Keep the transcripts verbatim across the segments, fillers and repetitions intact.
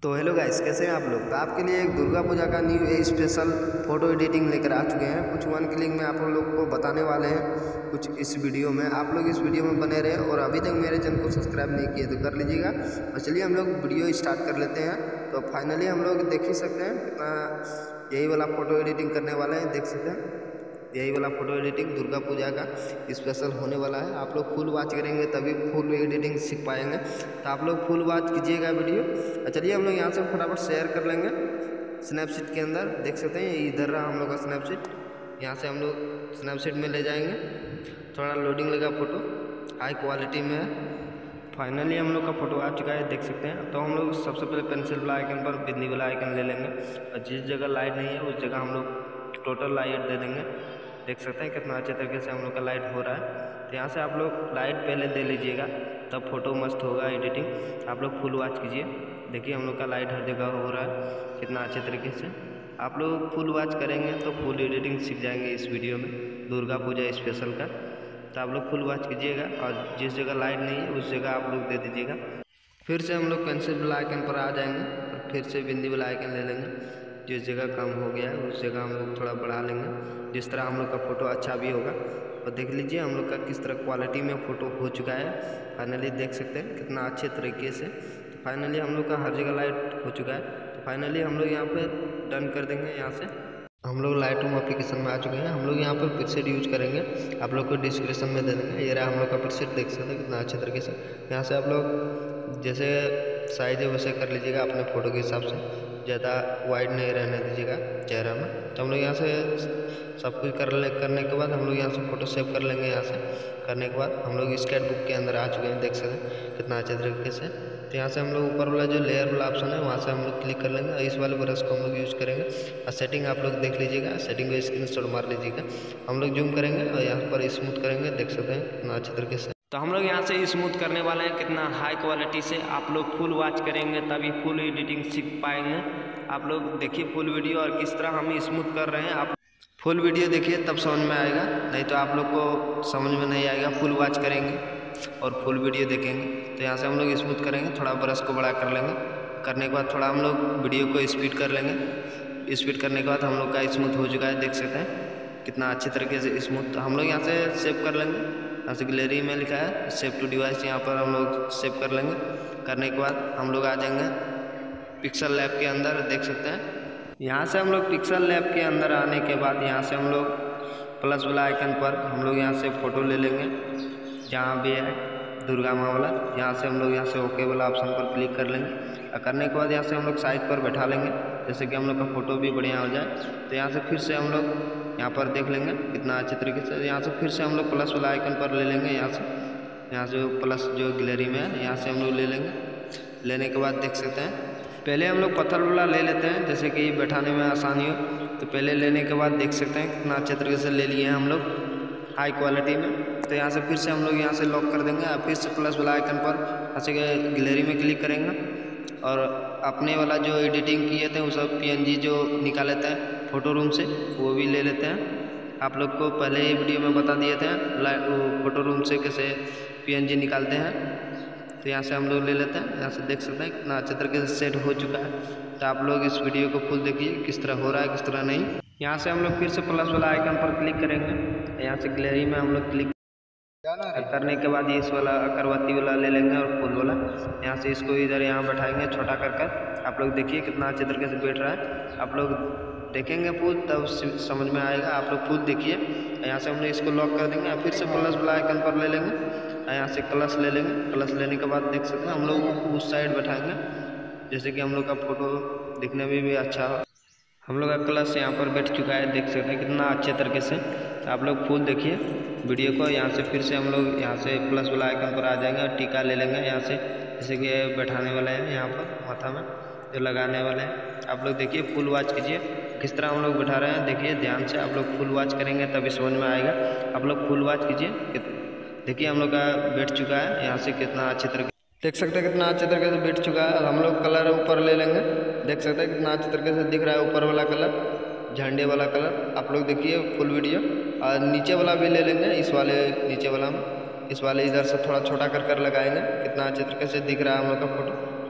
तो hello guys, कैसे हैं आप लोग। तो आपके लिए एक दुर्गा पूजा का न्यू स्पेशल फ़ोटो एडिटिंग लेकर आ चुके हैं। कुछ वन क्लिक में आप लोग को बताने वाले हैं कुछ इस वीडियो में। आप लोग इस वीडियो में बने रहे और अभी तक मेरे चैनल को सब्सक्राइब नहीं किए तो कर लीजिएगा। और चलिए हम लोग वीडियो स्टार्ट कर लेते हैं। तो फाइनली हम लोग देख ही सकते हैं कितना यही वाला फ़ोटो एडिटिंग करने वाले हैं। देख सकते हैं यही वाला फ़ोटो एडिटिंग दुर्गा पूजा का स्पेशल होने वाला है। आप लोग फुल वॉच करेंगे तभी फुल एडिटिंग सीख पाएंगे। तो आप लोग फुल वॉच कीजिएगा वीडियो। चलिए हम लोग यहाँ से फटाफट शेयर कर लेंगे स्नैपसीट के अंदर। देख सकते हैं इधर रहा हम लोग का स्नैपसीट। यहाँ से हम लोग स्नैपसीट में ले जाएंगे। थोड़ा लोडिंग लगा फ़ोटो, हाई क्वालिटी में है। फाइनली हम लोग का फ़ोटो आ चुका है, देख सकते हैं। तो हम लोग सबसे पहले पेंसिल वाला आइकन पर बिंदी वाला आइकन ले लेंगे और जिस जगह लाइट नहीं है उस जगह हम लोग टोटल लाइट दे देंगे। देख सकते हैं कितना अच्छे तरीके से हम लोग का लाइट हो रहा है। तो यहाँ से आप लोग लाइट पहले दे लीजिएगा तब फोटो मस्त होगा एडिटिंग। आप लोग फुल वॉच कीजिए। देखिए हम लोग का लाइट हर जगह हो रहा है कितना अच्छे तरीके से। आप लोग फुल वॉच करेंगे तो फुल एडिटिंग सीख जाएंगे इस वीडियो में दुर्गा पूजा स्पेशल का। तो आप लोग फुल वॉच कीजिएगा और जिस जगह लाइट नहीं है उस जगह आप लोग दे दीजिएगा। फिर से हम लोग पेंसिल वाला आइकन पर आ जाएंगे और फिर से बिंदी वाला आइकन ले लेंगे। जिस जगह कम हो गया है उस जगह हम लोग थोड़ा बढ़ा लेंगे, जिस तरह हम लोग का फ़ोटो अच्छा भी होगा। और देख लीजिए हम लोग का किस तरह क्वालिटी में फ़ोटो हो चुका है। फाइनली देख सकते हैं कितना अच्छे तरीके से। तो फाइनली हम लोग का हर जगह लाइट हो चुका है। तो फाइनली हम लोग यहाँ पे डन कर देंगे। यहाँ से हम लोग लाइट रूम एप्लीकेशन में आ चुके हैं। हम लोग यहाँ पर पिक्सेट यूज करेंगे, आप लोग को डिस्क्रिप्शन में दे देंगे। ये रहा हम लोग का पिक्सेट, देख सकते हैं कितना अच्छे तरीके से। यहाँ से आप लोग जैसे साइज है वैसे कर लीजिएगा अपने फ़ोटो के हिसाब से, ज़्यादा वाइड नहीं रहने दीजिएगा चेहरा में। तो हम लोग यहाँ से सब कुछ कर ले करने के बाद हम लोग यहाँ से फ़ोटो सेव कर लेंगे। यहाँ से करने के बाद हम लोग स्केच बुक के अंदर आ चुके हैं, देख सकते हैं कितना अच्छे तरीके से। तो यहाँ से हम लोग ऊपर वाला जो लेयर वाला ऑप्शन है वहाँ से हम लोग क्लिक कर लेंगे और इस वाले ब्रश को हम लोग यूज़ करेंगे। और सेटिंग आप लोग देख लीजिएगा, सेटिंग को स्क्रीनशॉट मार लीजिएगा। हम लोग जूम करेंगे और यहाँ पर स्मूथ करेंगे, देख सकते हैं कितना अच्छे तरीके से। तो हम लोग यहाँ से स्मूथ करने वाले हैं कितना हाई क्वालिटी से। आप लोग फुल वॉच करेंगे तभी फुल एडिटिंग सीख पाएंगे। आप लोग देखिए फुल वीडियो और किस तरह हम स्मूथ कर रहे हैं। आप फुल वीडियो देखिए तब समझ में आएगा, नहीं तो आप लोग को समझ में नहीं आएगा। फुल वॉच करेंगे और फुल वीडियो देखेंगे। तो यहाँ से हम लोग स्मूथ करेंगे, थोड़ा ब्रश को बड़ा कर लेंगे। करने के बाद थोड़ा हम लोग वीडियो को स्पीड कर लेंगे। स्पीड करने के बाद हम लोग का स्मूथ हो चुका है, देख सकते हैं कितना अच्छे तरीके से स्मूथ। हम लोग यहाँ से सेव कर लेंगे। यहाँ से गैलरी में लिखा है सेव टू डिवाइस, यहाँ पर हम लोग सेव कर लेंगे। करने के बाद हम लोग आ जाएंगे पिक्सल लैब के अंदर, देख सकते हैं। यहाँ से हम लोग पिक्सल लैब के अंदर आने के बाद यहाँ से हम लोग प्लस वाला आइकन पर हम लोग यहाँ से फ़ोटो ले लेंगे जहाँ भी है दुर्गा माँ वाला। यहाँ से हम लोग यहाँ से ओके वाला ऑप्शन पर क्लिक कर लेंगे और करने के बाद यहाँ से हम लोग साइड पर बैठा लेंगे, जैसे कि हम लोग का फ़ोटो भी बढ़िया हो जाए। तो यहाँ से फिर से हम लोग यहाँ पर देख लेंगे कितना अच्छे तरीके से। यहाँ से फिर से हम लोग प्लस वाला आइकन पर ले लेंगे। यहाँ से यहाँ से प्लस जो गैलरी में है यहाँ से हम लोग ले लेंगे। लेने के बाद देख सकते हैं पहले हम लोग पत्थर वाला ले लेते हैं जैसे कि बैठाने में आसानी हो। तो पहले लेने के बाद देख सकते हैं कितना अच्छे तरीके से ले लिए हैं हम लोग हाई क्वालिटी में। तो यहाँ से फिर से हम लोग यहाँ से लॉक कर देंगे और फिर से प्लस वाला आइकन पर यहाँ से गैलरी में क्लिक करेंगे और अपने वाला जो एडिटिंग किए थे वो सब पीएनजी जो निकाले थे फ़ोटो रूम से वो भी ले लेते हैं। आप लोग को पहले ही वीडियो में बता दिए थे वो फ़ोटो रूम से कैसे पीएनजी निकालते हैं। तो यहाँ से हम लोग ले लेते हैं। यहाँ से देख सकते हैं कितना अच्छे तरीके से सेट हो चुका है। तो आप लोग इस वीडियो को फुल देखिए किस तरह हो रहा है किस तरह नहीं। यहाँ से हम लोग फिर से प्लस वाला आइकन पर क्लिक करेंगे। यहाँ से गैलरी में हम लोग क्लिक करने के बाद इस वाला अगरबत्ती वाला ले लेंगे और फूल वाला यहाँ से इसको इधर यहाँ बैठाएंगे छोटा कर कर। आप लोग देखिए कितना अच्छे तरीके से बैठ रहा है। आप लोग देखेंगे फूल तब समझ में आएगा। आप लोग फूल देखिए। यहाँ से हम लोग इसको लॉक कर देंगे फिर से प्लस वाला आइकन पर ले लेंगे। यहाँ से क्लच ले लेंगे। क्लच लेने के बाद देख सकते हैं हम लोग उस साइड बैठाएंगे जैसे कि हम लोग का फ़ोटो दिखने में भी अच्छा हो। हम लोग का क्लच यहाँ पर बैठ चुका है, देख सकते हैं कितना अच्छे तरीके से। आप लोग फुल देखिए वीडियो को। यहाँ से फिर से हम लोग यहाँ से प्लस वाला आइकन पर आ जाएंगे और टीका ले लेंगे यहाँ से, जैसे कि बैठाने वाले हैं यहाँ पर माथा में जो लगाने वाले हैं। आप लोग देखिए फुल वॉच कीजिए किस तरह हम लोग बैठा रहे हैं। देखिए ध्यान से आप लोग फुल वॉच करेंगे तभी समझ में आएगा। आप लोग फुल वॉच कीजिए। देखिए हम लोग का बैठ चुका है यहाँ से कितना अच्छे तरीके देख सकते हैं कितना अच्छे तरीके से बैठ चुका है। हम लोग कलर ऊपर ले लेंगे, देख सकते हैं कितना अच्छे तरीके से दिख रहा है ऊपर वाला कलर झंडे वाला कलर। आप लोग देखिए फुल वीडियो। और नीचे वाला भी ले लेंगे, इस वाले नीचे वाला में इस वाले इधर से थोड़ा छोटा कर कर लगाएंगे। कितना अच्छे तरीके से दिख रहा है हम लोग का फोटो।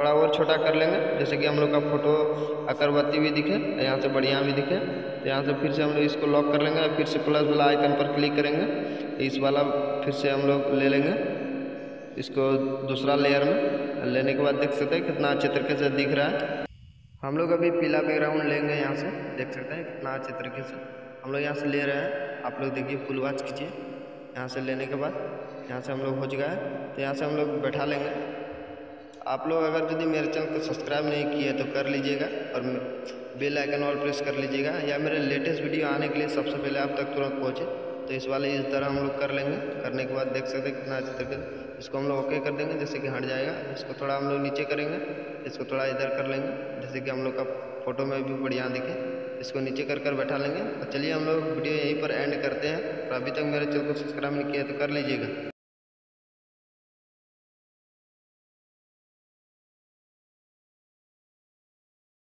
थोड़ा और छोटा कर लेंगे, जैसे कि हम लोग का फोटो अगरबत्ती भी दिखे, यहाँ से बढ़िया भी दिखे। तो यहाँ से फिर से हम लोग इसको लॉक कर लेंगे, फिर से प्लस वाला आइकन पर क्लिक करेंगे, इस वाला फिर से हम लोग ले लेंगे इसको दूसरा लेयर में। लेने के बाद देख सकते हैं कितना अच्छे तरीके से दिख रहा है। हम लोग अभी पीला बैकग्राउंड लेंगे, यहाँ से देख सकते हैं कितना अच्छे तरीके से हम लोग यहाँ से ले रहे हैं। आप लोग देखिए, फुल वॉच कीजिए। यहाँ से लेने के बाद यहाँ से हम लोग हो चुका है, तो यहाँ से हम लोग बैठा लेंगे। आप लोग अगर यदि मेरे चैनल को सब्सक्राइब नहीं किए तो कर लीजिएगा और बेल आइकन ऑल प्रेस कर लीजिएगा, या मेरे लेटेस्ट वीडियो आने के लिए सबसे पहले आप तक तुरंत पहुँचे। तो इस वाले इस तरह हम लोग कर लेंगे। करने के बाद देख सकते हैं कितना अच्छे तरीके से इसको हम लोग ओके कर देंगे, जैसे कि हट जाएगा। इसको थोड़ा हम लोग नीचे करेंगे, इसको थोड़ा इधर कर लेंगे, जैसे कि हम लोग का फोटो में भी बढ़िया दिखे। इसको नीचे कर कर बैठा लेंगे। और चलिए हम लोग वीडियो यहीं पर एंड करते हैं। और अभी तक मेरे चैनल को सब्सक्राइब नहीं किया तो कर लीजिएगा।